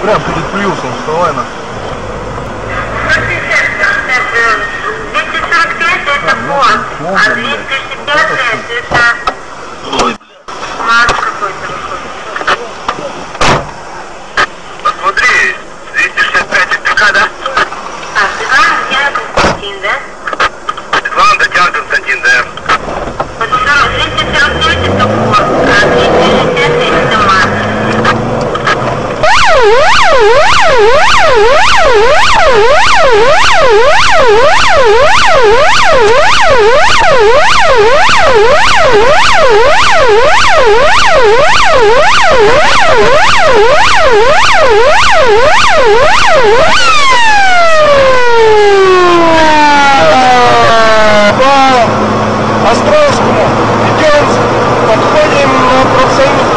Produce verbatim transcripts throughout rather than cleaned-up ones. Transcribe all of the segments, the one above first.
Прям перед плюсом, вставай на. двести сорок пять это пост, а двести шестьдесят пять это... Ой, бля. Марш какой-то выходит. Посмотри, двести шестьдесят пять это ТК, да? А, Светлана Татьяна Константин, да? Светлана Татьяна Константин, да. двести сорок пять это пост, а двести шестьдесят пять это марш. По Островскому идем, подходим на профсоюз.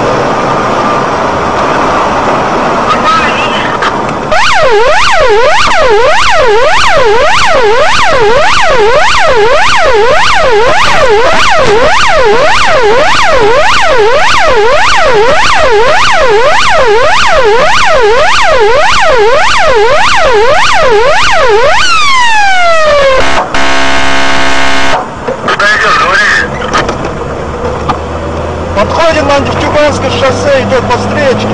Подходим на Нефтекумское шоссе, идет по встречке.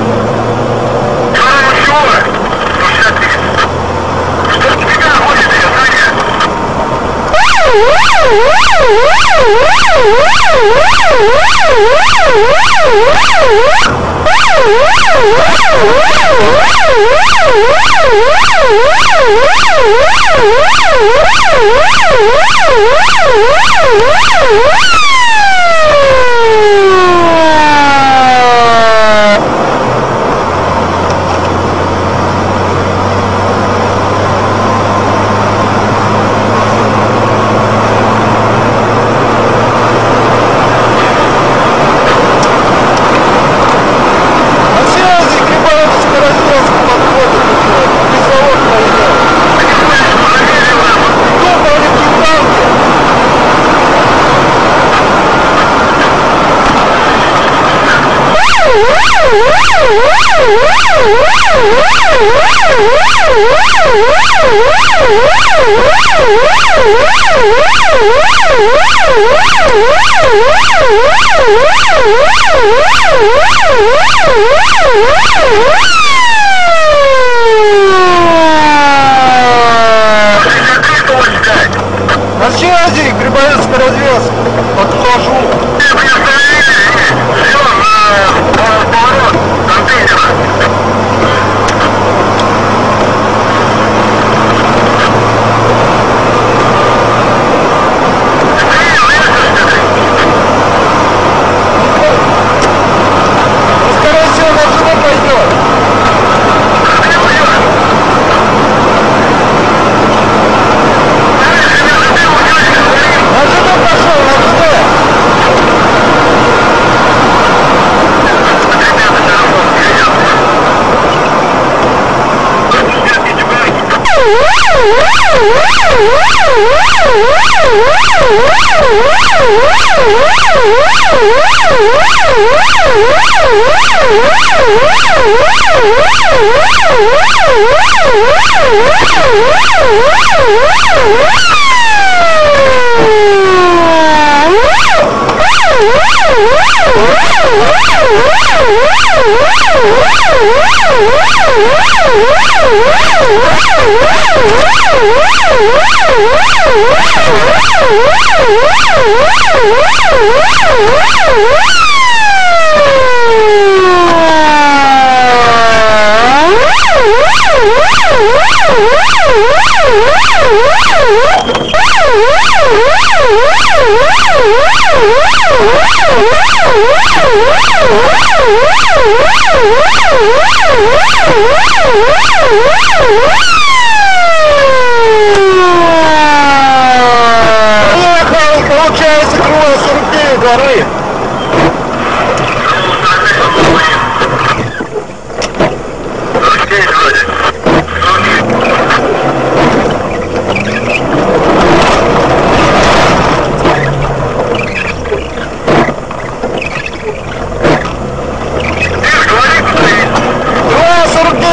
На связи, Грибоедская развязка. Подхожу. Поехал, получается, круга сорок девять горы. сорок девять.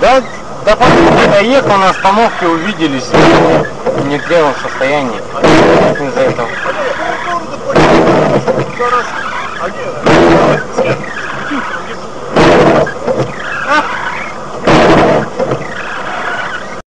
Да, да, доехал на остановке, увиделись в нетрезвом состоянии из-за этого. Зараз один.